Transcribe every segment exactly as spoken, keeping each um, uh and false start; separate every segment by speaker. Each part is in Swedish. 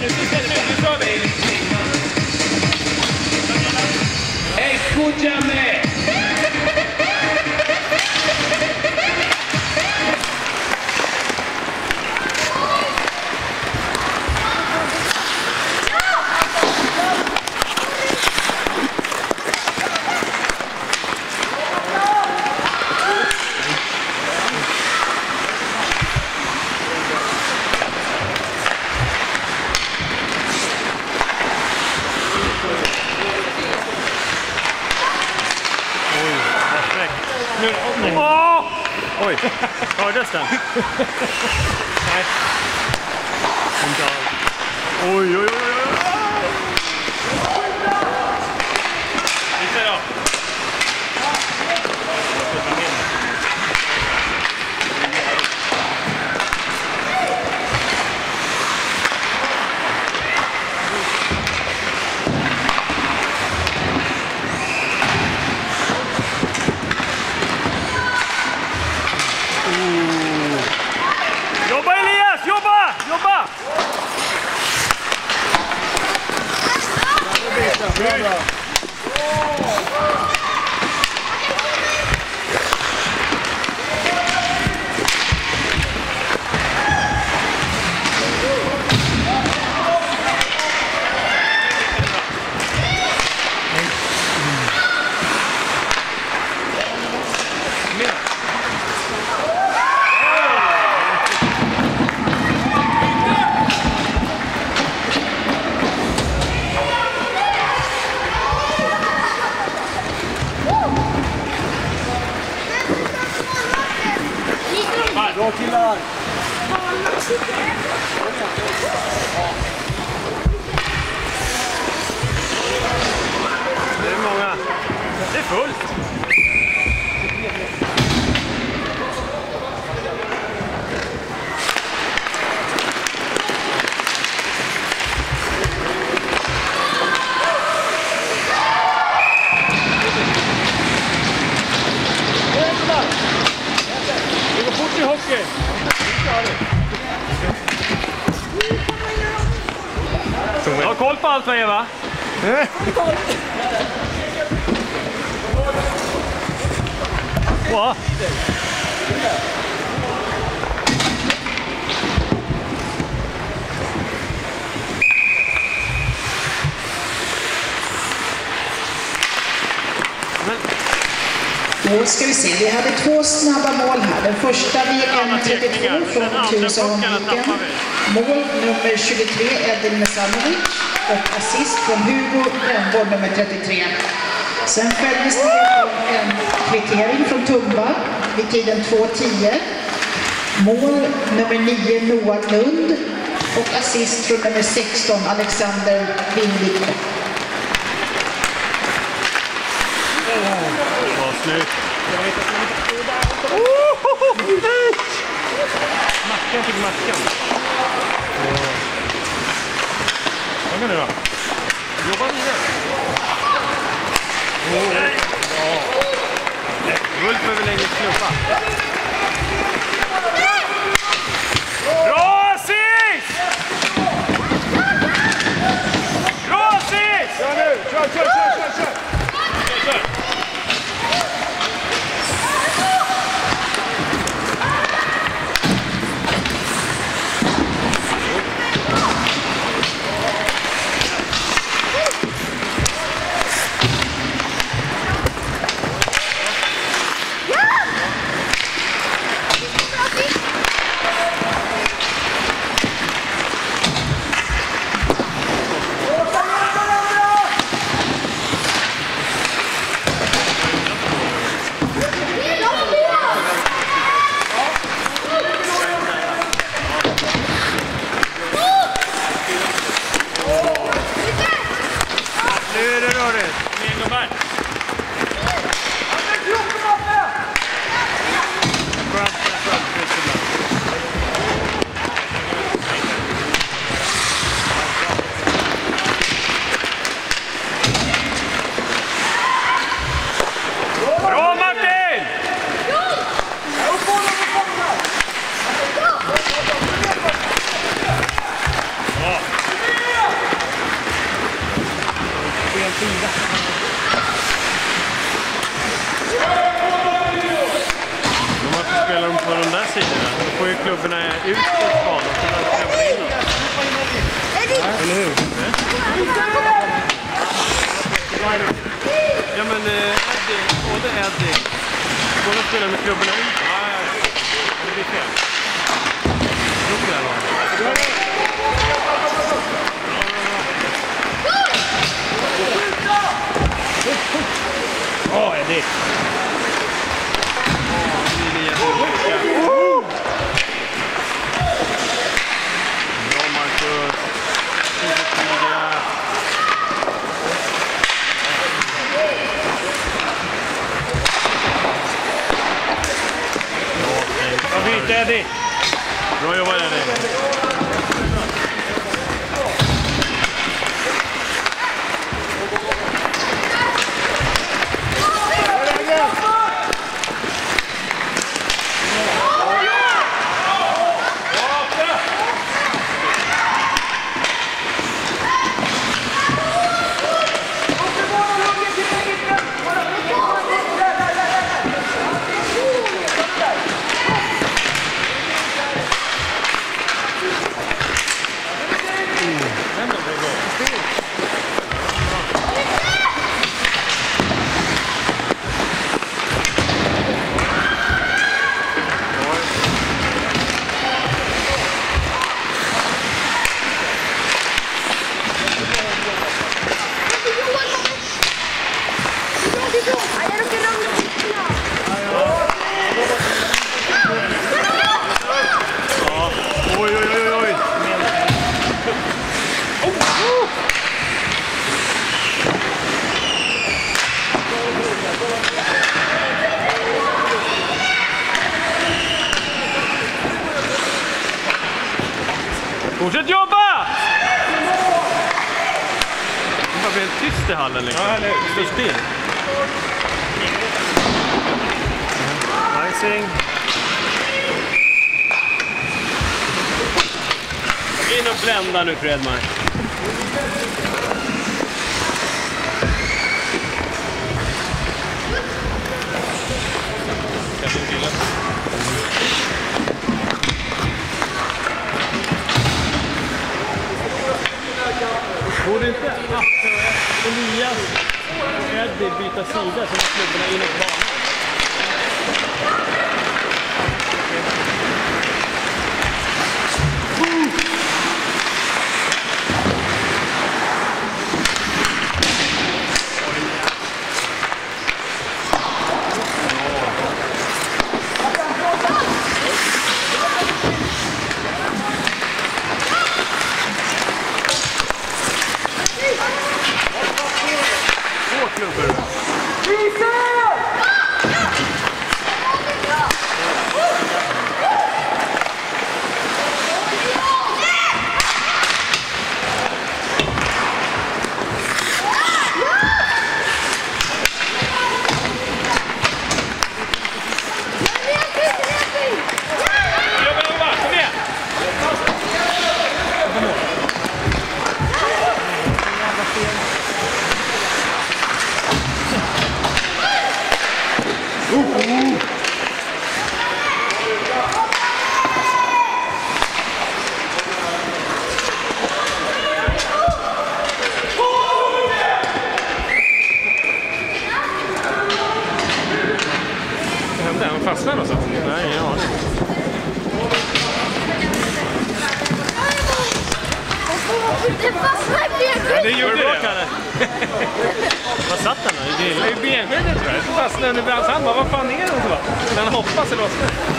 Speaker 1: nu kör vi! Escúchame!
Speaker 2: Åh! Oj, hördes den? Nej. Oj, oj, oj, oj. Visa då. Jobba Elias, jobba, jobba!
Speaker 3: Bra killar!
Speaker 2: Det är många. Det är fullt.
Speaker 1: Det går fort i hockey!
Speaker 2: Jag har koll på allt vad Eva. Wow.
Speaker 4: Då ska vi se, vi hade två snabba mål här. Den första vid en trettiotvå från Turesson-Viken. Mål nummer tjugotre, Edin Mesanovic. Och assist från Hugo Brännborg nummer trettiotre. Sen följdes det av en kvittering från Tumba vid tiden två tio. Mål nummer nio, Noah Lund. Och assist från nummer sexton, Alexander Windvik.
Speaker 2: Vad snyggt. Mackan fick mackan. Vad kan du då? Jobba vidare. Ulf över längre klubba. Bra assist! Bra assist!
Speaker 1: Kör nu! Kör, kör, kör, kör, kör! Kör, kör!
Speaker 2: utskottsbana som den träffade innan. Eller hur? Ja, men Eddie, både Eddie, båda spelar med klubborna ut. Nej, det blir fel. Tror jag då. Åh, Eddie! Åh, Lili jätteolika. Bra, Marcus. Inte tidiga. Bra byte, Eddie! Bra jobbat, Eddie! Fortsätt jobba! Det bara blir helt tyst i hallen liksom. Ja, det står still. Icing. In och blända nu, Fredman. Borde inte Atte och Elias och Eddie byta sida så att klubborna in och banan? Fastnar och så? Nej, ingen aning.
Speaker 3: Det fastnar i benskyddet!
Speaker 1: Ja, det gjorde det.
Speaker 2: Kalle. Vad satt den då?
Speaker 1: Det är ju benskyddet, tror jag. Det fastnade under brans. Han bara, vad fan är det? Så bara, men han hoppas eller vad?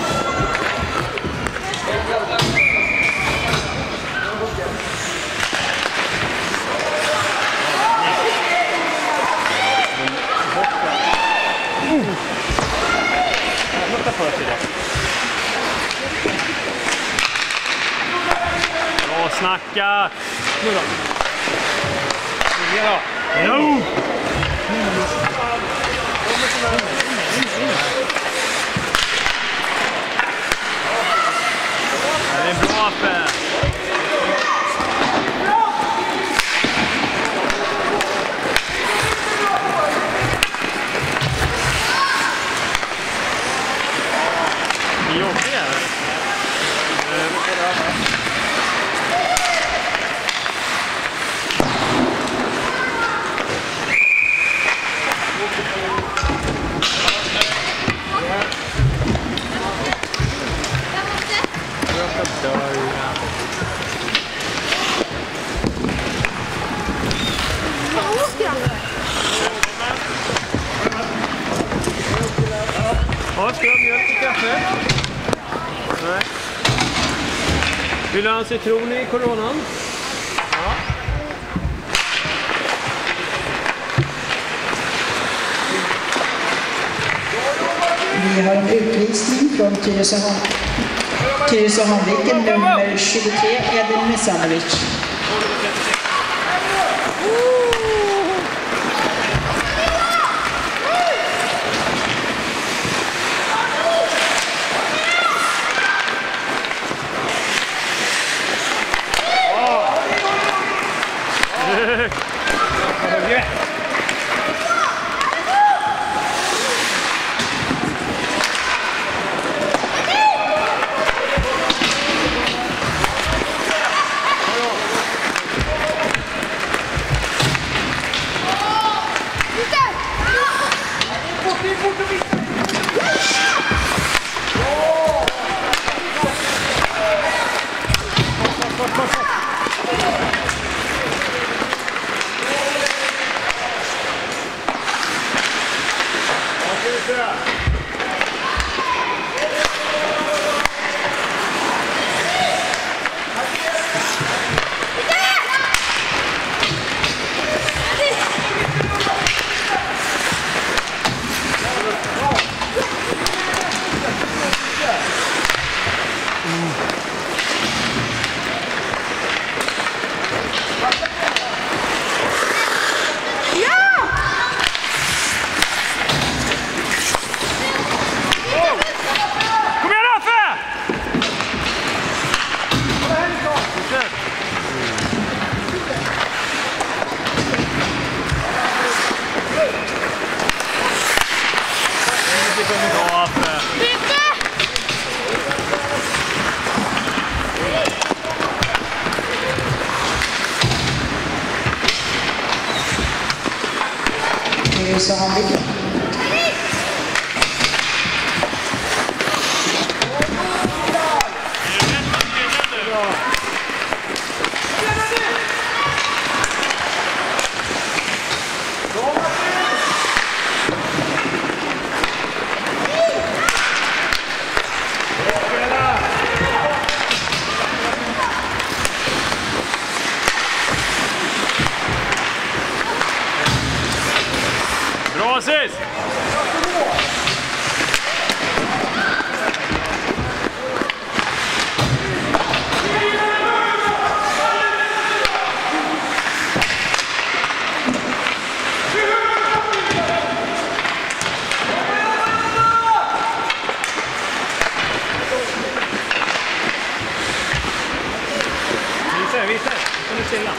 Speaker 2: Bra snacka!
Speaker 1: Nu då. Nu då.
Speaker 2: Jo! Det är bra, Appe! Det är jobbigt, eller? Vill du ha en citron i coronan? Ja.
Speaker 4: Vi har en utvisning från Tyresö-Hanviken, nummer tjugotre, Edin Mesanovic. Tyresö-Hanviken.
Speaker 2: Bra assist!
Speaker 1: Visa, visa. Kan du stilla?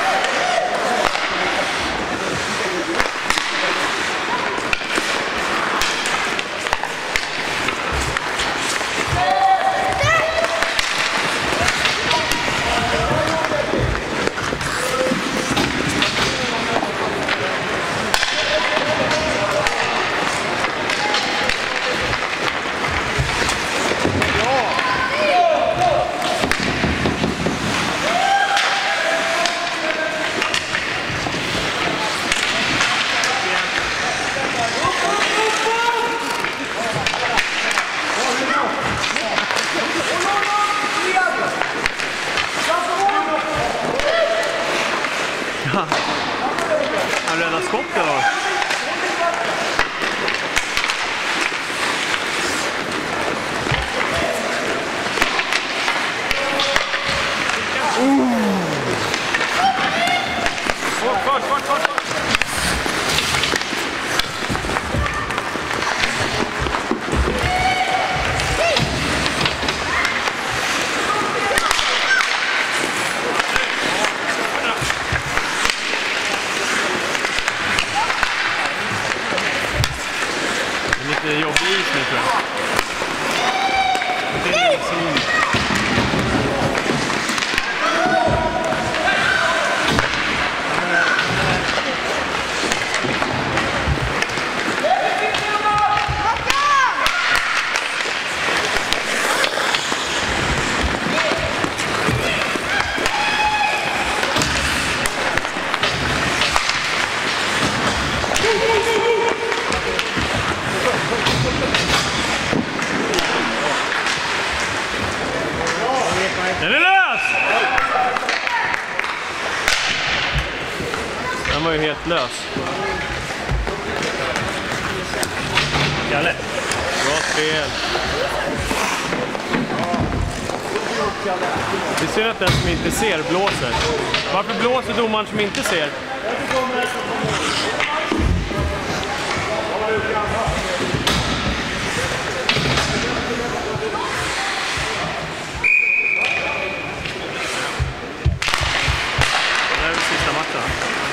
Speaker 2: Han räddar skottet då. Fort, fort, fort, fort. Lite jobbig is nu tror jag. Det är så... var ju helt lös.
Speaker 1: Kalle.
Speaker 2: Bra spel. Vi ser att den som inte ser blåser. Varför blåser domaren som inte ser? Det här är sista matchen.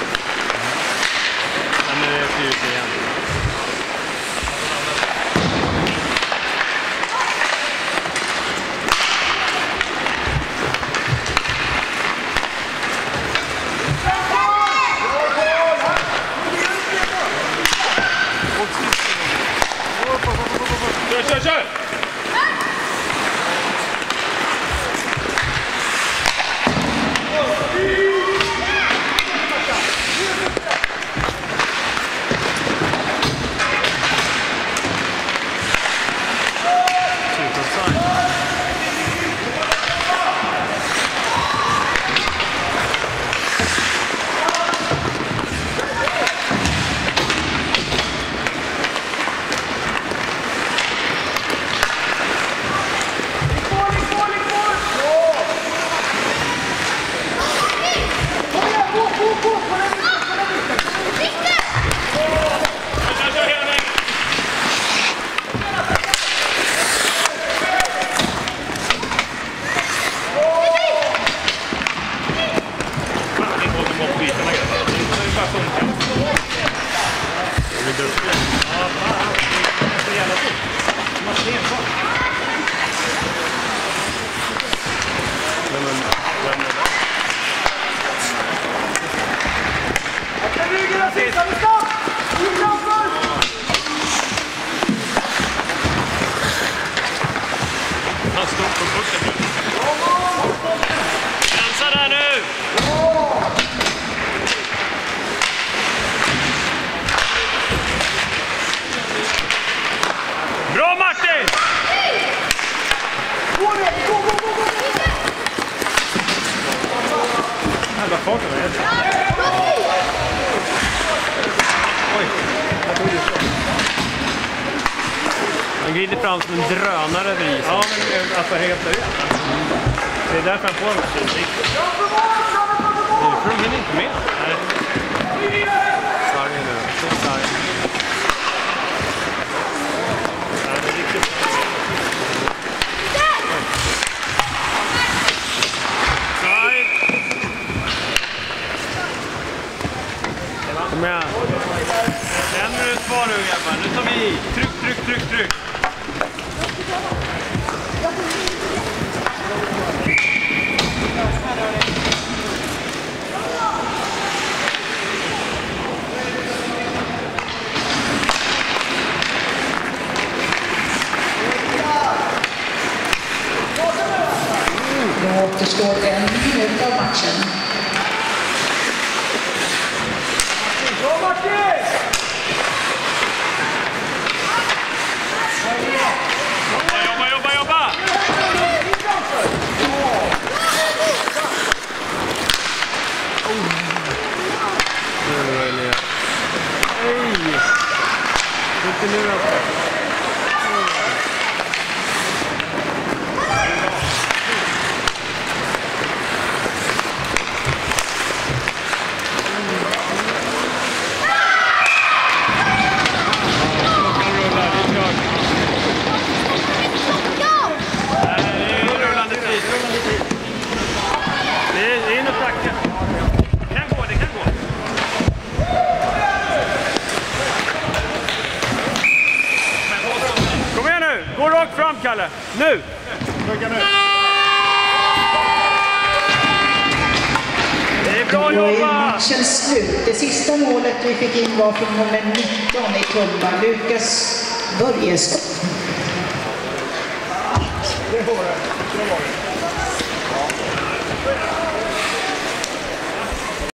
Speaker 2: Sen är det fyra igen.
Speaker 1: Kör, kör, kör! Han står på bussen nu.
Speaker 2: Gränsa där nu! Bra Martin!
Speaker 1: Jävla fart över det. Oj, jag tog det så.
Speaker 2: Han glider fram som en drönare över isen.
Speaker 1: Ja, men alltså helt ut. Det är därför han får en musik.
Speaker 2: Nu får de hinner inte med.
Speaker 1: Nej.
Speaker 2: Sargen nu. Så sargen.
Speaker 1: Ja, det är riktigt.
Speaker 2: Nej. Kom igen. En minut kvar nu grabbar. Nu tar vi i. Tryck, tryck, tryck, tryck.
Speaker 4: Då återstår en minut av matchen.
Speaker 2: Jobba, jobba, jobba! Hej! Inte nu alltså. Gå rakt fram, Kalle. Nu! Det är bra
Speaker 4: Då är
Speaker 2: jobbat!
Speaker 4: matchen slut. Det sista målet vi fick in var från nummer nitton i Tumba, Lukas Börjesson.
Speaker 1: Det var det. Det var det.